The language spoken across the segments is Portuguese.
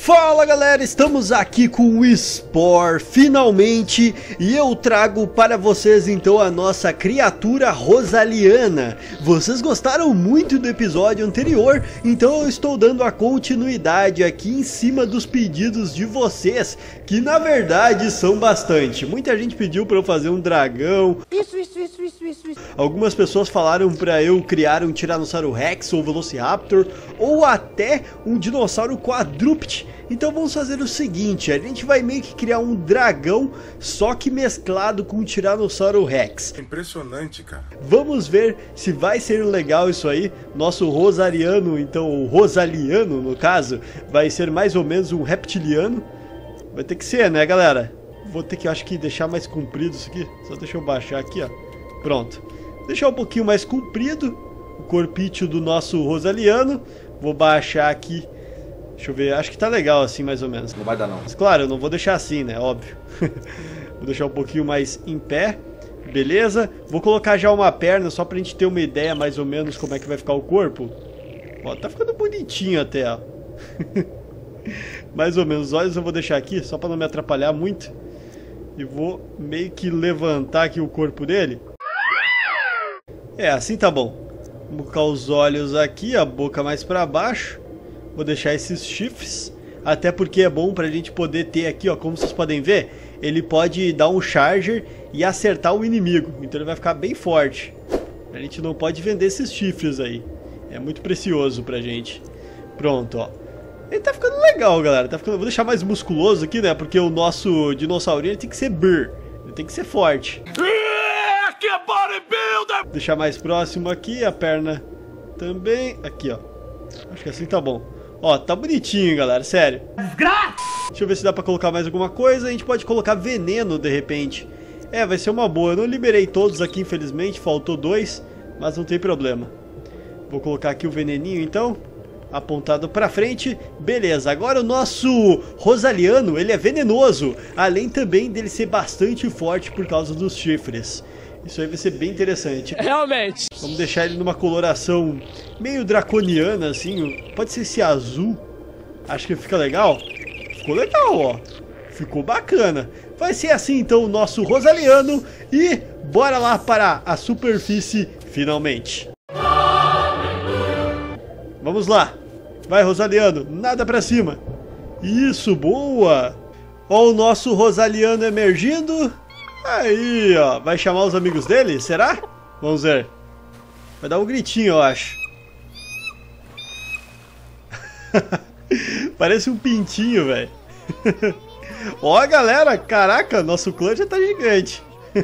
Fala galera, estamos aqui com o Spore finalmente e eu trago para vocês então a nossa criatura Rosaliana. Vocês gostaram muito do episódio anterior, então eu estou dando a continuidade aqui em cima dos pedidos de vocês, que na verdade são bastante. Muita gente pediu para eu fazer um dragão. Isso. Algumas pessoas falaram para eu criar um Tiranossauro Rex ou Velociraptor ou até um dinossauro quadrúpede. Então vamos fazer o seguinte, a gente vai meio que criar um dragão, só que mesclado com um Tiranossauro Rex. Impressionante, cara. Vamos ver se vai ser legal isso aí. Nosso Rosaliano, então o Rosaliano no caso, vai ser mais ou menos um reptiliano. Vai ter que ser, né galera? Vou ter que, acho que, deixar mais comprido isso aqui. Só deixa eu baixar aqui, ó. Pronto. Deixar um pouquinho mais comprido o corpício do nosso Rosaliano. Vou baixar aqui. Deixa eu ver, acho que tá legal assim mais ou menos. Não vai dar não. Mas claro, eu não vou deixar assim, né, óbvio. Vou deixar um pouquinho mais em pé. Beleza, vou colocar já uma perna só pra gente ter uma ideia mais ou menos como é que vai ficar o corpo. Ó, tá ficando bonitinho até, ó. Mais ou menos, os olhos eu vou deixar aqui só pra não me atrapalhar muito. E vou meio que levantar aqui o corpo dele. É, assim tá bom. Vou colocar os olhos aqui, a boca mais pra baixo. Vou deixar esses chifres, até porque é bom pra gente poder ter aqui, ó, como vocês podem ver, ele pode dar um charger e acertar o inimigo, então ele vai ficar bem forte. A gente não pode vender esses chifres aí, é muito precioso pra gente. Pronto, ó. Ele tá ficando legal, galera, tá ficando... Vou deixar mais musculoso aqui, né, porque o nosso dinossaurinho tem que ser brr, ele tem que ser forte. Vou deixar mais próximo aqui, a perna também, aqui, ó. Acho que assim tá bom. Ó, tá bonitinho, galera, sério. Deixa eu ver se dá pra colocar mais alguma coisa. A gente pode colocar veneno, de repente. É, vai ser uma boa. Eu não liberei todos aqui, infelizmente. Faltou 2, mas não tem problema. Vou colocar aqui o veneninho, então. Apontado pra frente. Beleza, agora o nosso Rosaliano, ele é venenoso. Além também dele ser bastante forte por causa dos chifres. Isso aí vai ser bem interessante. Realmente. Vamos deixar ele numa coloração meio draconiana, assim. Pode ser esse azul. Acho que fica legal. Ficou legal, ó. Ficou bacana. Vai ser assim, então, o nosso Rosaliano. E bora lá para a superfície, finalmente. Vamos lá. Vai, Rosaliano. Nada pra cima. Isso, boa. Ó o nosso Rosaliano emergindo. Aí, ó, vai chamar os amigos dele? Será? Vamos ver. Vai dar um gritinho, eu acho. Parece um pintinho, velho. Ó, galera, caraca, nosso clã já tá gigante.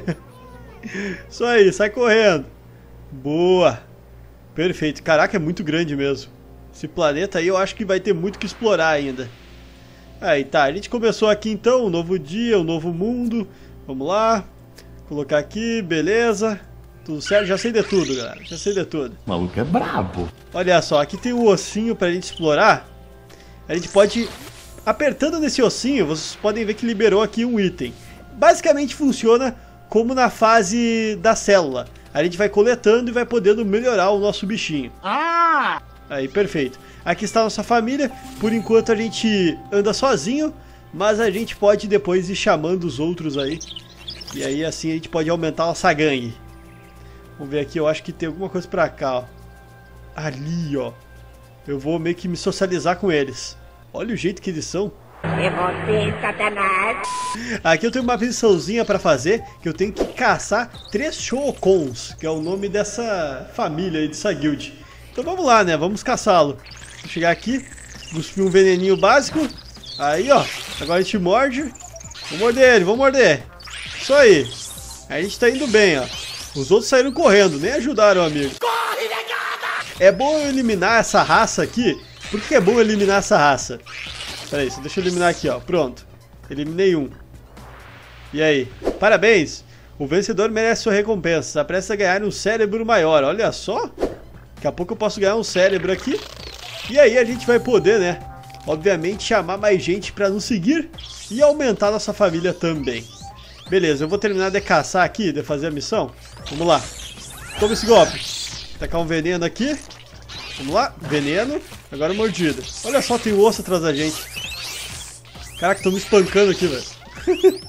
Isso aí, sai correndo. Boa. Perfeito. Caraca, é muito grande mesmo. Esse planeta aí eu acho que vai ter muito que explorar ainda. Aí, tá, a gente começou aqui então, um novo dia, um novo mundo. Vamos lá, colocar aqui, beleza, tudo certo, já sei de tudo, galera, já sei de tudo. O maluco é brabo. Olha só, aqui tem um ossinho pra gente explorar. A gente pode, apertando nesse ossinho, vocês podem ver que liberou aqui um item. Basicamente funciona como na fase da célula. A gente vai coletando e vai podendo melhorar o nosso bichinho. Ah! Aí, perfeito. Aqui está a nossa família, por enquanto a gente anda sozinho. Mas a gente pode depois ir chamando os outros aí. E aí assim a gente pode aumentar a nossa gangue. Vamos ver aqui, eu acho que tem alguma coisa pra cá, ó. Ali, ó. Eu vou meio que me socializar com eles. Olha o jeito que eles são. É você, Satanás. Aqui eu tenho uma missãozinha pra fazer. Que eu tenho que caçar 3 Shookons, que é o nome dessa família aí, dessa guild. Então vamos lá, né, vamos caçá-lo. Vou chegar aqui, cuspir um veneninho básico. Aí, ó, agora a gente morde. Vamos morder ele, vamos morder. Isso aí. Aí a gente tá indo bem, ó. Os outros saíram correndo, nem ajudaram, amigo. Corre, negada! É bom eu eliminar essa raça aqui. Por que é bom eliminar essa raça? Pera aí, deixa eu eliminar aqui, ó. Pronto. Eliminei um. E aí? Parabéns! O vencedor merece sua recompensa. Está prestes a ganhar um cérebro maior. Olha só. Daqui a pouco eu posso ganhar um cérebro aqui. E aí a gente vai poder, né? Obviamente chamar mais gente pra nos seguir e aumentar nossa família também. Beleza, eu vou terminar de caçar aqui, de fazer a missão. Vamos lá. Toma esse golpe. Tacar um veneno aqui. Vamos lá, veneno. Agora mordida. Olha só, tem osso atrás da gente. Caraca, estão me espancando aqui, velho.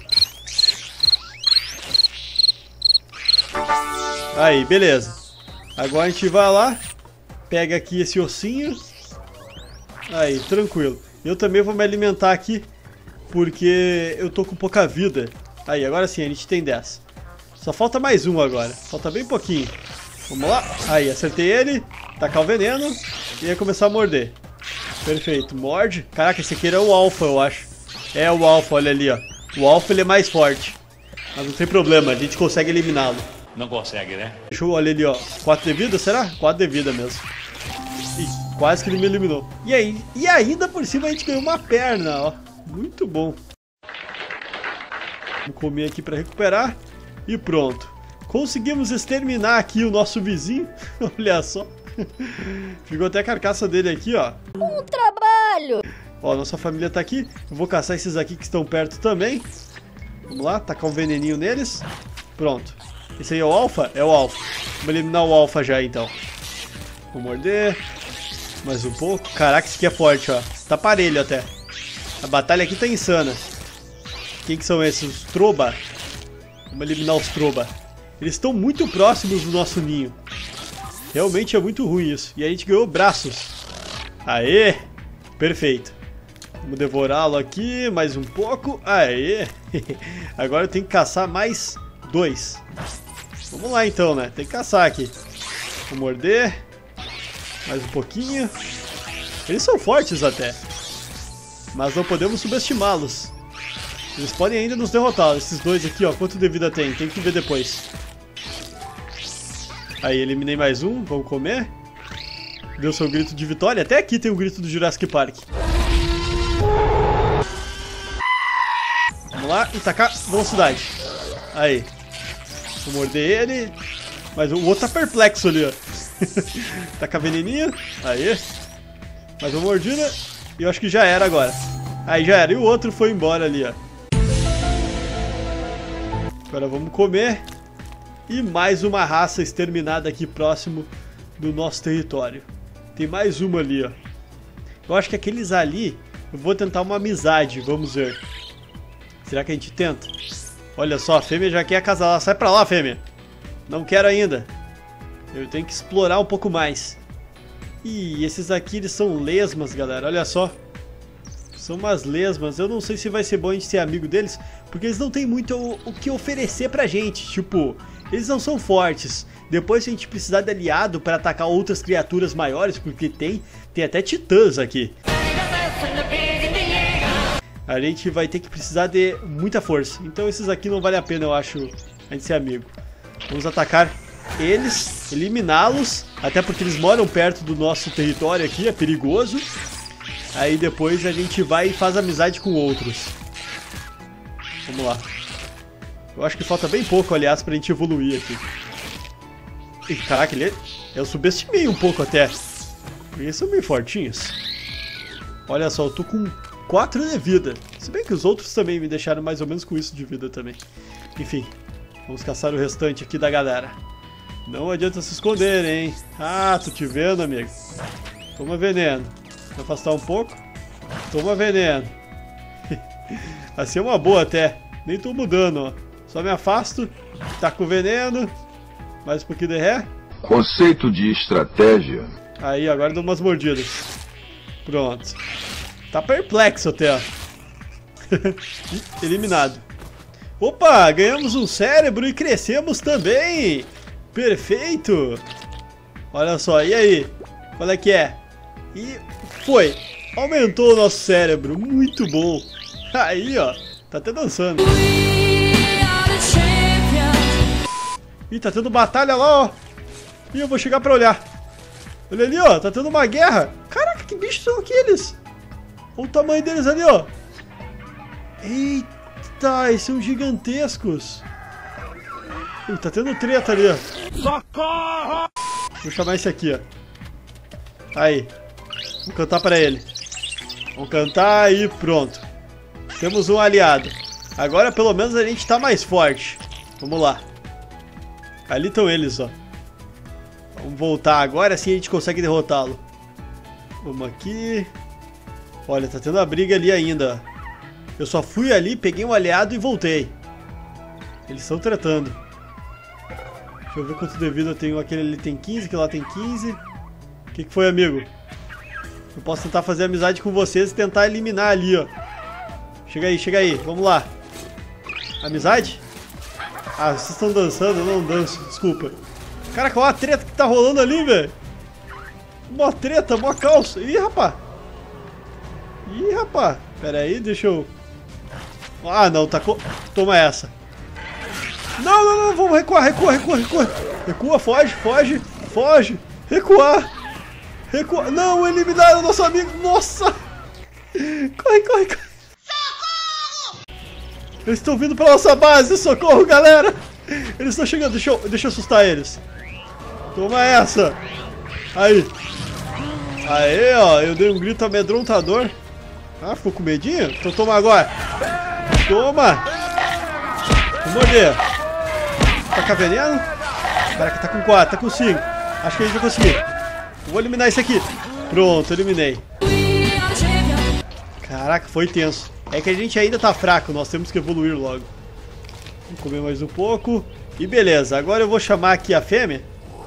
Aí, beleza. Agora a gente vai lá. Pega aqui esse ossinho. Aí, tranquilo. Eu também vou me alimentar aqui, porque eu tô com pouca vida. Aí, agora sim, a gente tem 10. Só falta mais um agora. Falta bem pouquinho. Vamos lá. Aí, acertei ele. Tacar o veneno. E ia começar a morder. Perfeito. Morde. Caraca, esse aqui era o alfa, eu acho. É o alfa, olha ali, ó. O alfa, ele é mais forte. Mas não tem problema, a gente consegue eliminá-lo. Não consegue, né? Deixa eu olhar ali, ó. 4 de vida, será? 4 de vida mesmo. Ih, quase que ele me eliminou. E aí? E ainda por cima a gente ganhou uma perna, ó. Muito bom. Vamos comer aqui pra recuperar. E pronto. Conseguimos exterminar aqui o nosso vizinho. Olha só. Ficou até a carcaça dele aqui, ó. Um trabalho! Ó, nossa família tá aqui. Eu vou caçar esses aqui que estão perto também. Vamos lá, tacar um veneninho neles. Pronto. Esse aí é o alfa? É o alfa. Vamos eliminar o alfa já, então. Vou morder. Mais um pouco. Caraca, esse aqui é forte, ó. Tá parelho até. A batalha aqui tá insana. Quem que são esses? Os Troba. Vamos eliminar os Troba. Eles estão muito próximos do nosso ninho. Realmente é muito ruim isso. E a gente ganhou braços. Aê! Perfeito. Vamos devorá-lo aqui. Mais um pouco. Aê! Agora eu tenho que caçar mais 2. Vamos lá então, né? Tem que caçar aqui. Vou morder. Mais um pouquinho. Eles são fortes até. Mas não podemos subestimá-los. Eles podem ainda nos derrotar. Esses dois aqui, ó. Quanto de vida tem? Tem que ver depois. Aí, eliminei mais um. Vamos comer. Deu seu grito de vitória. Até aqui tem o grito do Jurassic Park. Vamos lá e tacar velocidade. Aí. Vou morder ele. Mas o outro tá perplexo ali, ó. Tacar veneninho. Aí. Mais uma mordida. E eu acho que já era agora. Aí já era. E o outro foi embora ali, ó. Agora vamos comer. E mais uma raça exterminada aqui próximo do nosso território. Tem mais uma ali, ó. Eu acho que aqueles ali, eu vou tentar uma amizade, vamos ver. Será que a gente tenta? Olha só, a fêmea já quer acasalar. Sai pra lá, fêmea. Não quero ainda. Eu tenho que explorar um pouco mais. Ih, esses aqui, eles são lesmas, galera. Olha só. São umas lesmas. Eu não sei se vai ser bom a gente ser amigo deles, porque eles não têm muito o que oferecer pra gente. Tipo, eles não são fortes. Depois, se a gente precisar de aliado para atacar outras criaturas maiores, porque tem até titãs aqui. A gente vai ter que precisar de muita força. Então esses aqui não vale a pena, eu acho, a gente ser amigo. Vamos atacar eles, eliminá-los, até porque eles moram perto do nosso território aqui, é perigoso. Aí depois a gente vai e faz amizade com outros. Vamos lá. Eu acho que falta bem pouco, aliás, pra gente evoluir aqui. E, caraca, eu subestimei um pouco até. Eles são bem fortinhos. Olha só, eu tô com 4 de vida. Se bem que os outros também me deixaram mais ou menos com isso de vida também. Enfim, vamos caçar o restante aqui da galera. Não adianta se esconder, hein? Ah, tô te vendo, amigo. Toma veneno. Vou afastar um pouco. Toma veneno. Assim é uma boa até. Nem tô mudando, ó. Só me afasto. Tá com veneno. Mais um pouquinho de ré. Conceito de estratégia. Aí, agora dou umas mordidas. Pronto. Tá perplexo até, ó. Eliminado. Opa, ganhamos um cérebro e crescemos também. Perfeito. Olha só, e aí? Qual é que é? E foi. Aumentou o nosso cérebro. Muito bom. Aí, ó. Tá até dançando. Ih, tá tendo batalha lá, ó. Ih, eu vou chegar pra olhar. Olha ali, ó. Tá tendo uma guerra. Caraca, que bichos são aqueles? Olha o tamanho deles ali, ó. Eita, eles são gigantescos. Ih, tá tendo treta ali, ó. Socorro! Vou chamar esse aqui, ó. Aí. Vou cantar pra ele. Vamos cantar e pronto. Temos um aliado. Agora pelo menos a gente tá mais forte. Vamos lá. Ali estão eles, ó. Vamos voltar agora, assim a gente consegue derrotá-lo. Vamos aqui. Olha, tá tendo a briga ali ainda. Eu só fui ali, peguei um aliado e voltei. Eles estão tretando. Deixa eu ver quanto de vida eu tenho. Aquele ali tem 15, aquele lá tem 15. O que foi, amigo? Eu posso tentar fazer amizade com vocês e tentar eliminar ali, ó. Chega aí, vamos lá. Amizade? Ah, vocês estão dançando, eu não danço, desculpa. Caraca, olha a treta que tá rolando ali, velho. Mó treta, mó calça. Ih, rapaz. Pera aí, deixa eu... Ah, não, tacou. Toma essa. Não, vamos recuar. Recua, foge. Recuar. Não, eliminaram o nosso amigo. Nossa. Corre. Eles estão vindo pra nossa base, socorro, galera. Eles estão chegando, deixa eu assustar eles. Toma essa. Aí, ó, eu dei um grito amedrontador. Ah, ficou com medinho? Então toma agora. Toma. Vou morder. Tá com veneno? Caraca, tá com 4, tá com 5. Acho que a gente vai conseguir. Vou eliminar esse aqui. Pronto, eliminei. Caraca, foi tenso. É que a gente ainda tá fraco, nós temos que evoluir logo. Vamos comer mais um pouco. E beleza, agora eu vou chamar aqui a fêmea.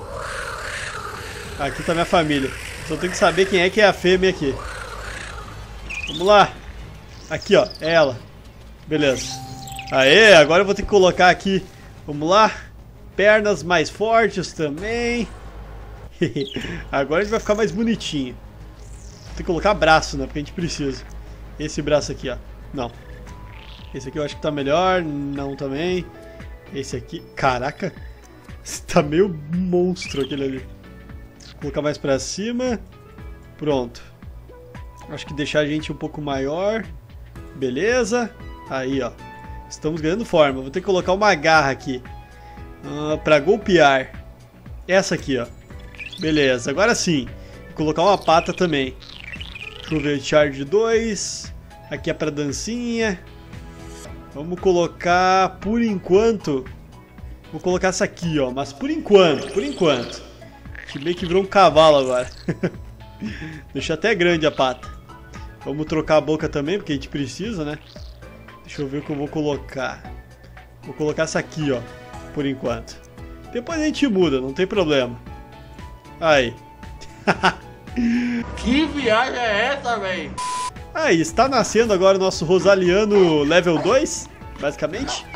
Aqui tá minha família. Só tenho que saber quem é que é a fêmea aqui. Vamos lá. Aqui, ó, é ela. Beleza. Aê, agora eu vou ter que colocar aqui. Vamos lá. Pernas mais fortes também. Agora a gente vai ficar mais bonitinho. Tem que colocar braço, né? Porque a gente precisa. Esse braço aqui, ó. Não. Esse aqui eu acho que tá melhor. Não também. Esse aqui. Caraca. Tá meio monstro aquele ali. Vou colocar mais pra cima. Pronto. Acho que deixar a gente um pouco maior. Beleza. Aí, ó. Estamos ganhando forma. Vou ter que colocar uma garra aqui. Pra golpear. Essa aqui, ó. Beleza. Agora sim. Vou colocar uma pata também. Deixa eu ver. Charge 2. Aqui é pra dancinha. Vamos colocar, por enquanto... Vou colocar essa aqui, ó. Mas por enquanto. Que meio que virou um cavalo agora. Deixa até grande a pata. Vamos trocar a boca também, porque a gente precisa, né? Deixa eu ver o que eu vou colocar. Vou colocar essa aqui, ó. Por enquanto. Depois a gente muda, não tem problema. Aí. Que viagem é essa, véi? Aí, está nascendo agora o nosso Rosaliano level 2, basicamente.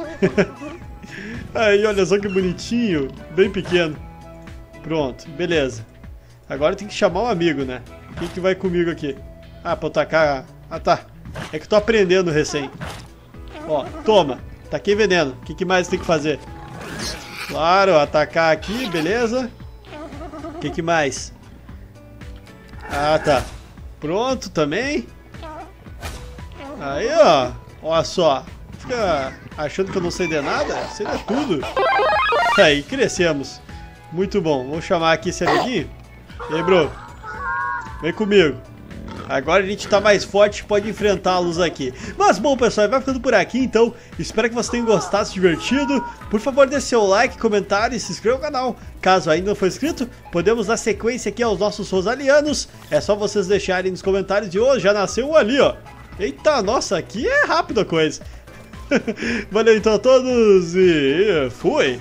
Aí, olha só que bonitinho. Bem pequeno. Pronto, beleza. Agora tem que chamar um amigo, né? Quem que vai comigo aqui? Ah, pra eu tacar... Ah, tá. É que eu tô aprendendo recém. Ó, toma. Taquei veneno. O que mais tem que fazer? Claro, atacar aqui, beleza. O que mais? Ah, tá. Pronto também. Aí, ó. Olha só. Fica achando que eu não sei de nada? Sei de tudo. Aí, crescemos. Muito bom. Vou chamar aqui esse amiguinho. E aí, bro? Vem comigo. Agora a gente tá mais forte e pode enfrentá-los aqui. Mas bom, pessoal, vai ficando por aqui então. Espero que vocês tenham gostado, se divertido. Por favor, deixe seu like, comentário e se inscreva no canal. Caso ainda não for inscrito, podemos dar sequência aqui aos nossos Rosalianos. É só vocês deixarem nos comentários de hoje. Já nasceu um ali, ó. Eita, nossa, aqui é rápido a coisa. Valeu então a todos e fui!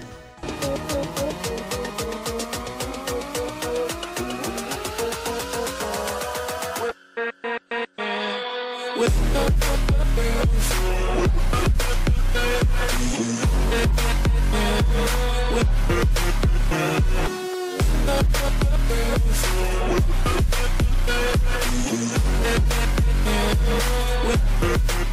With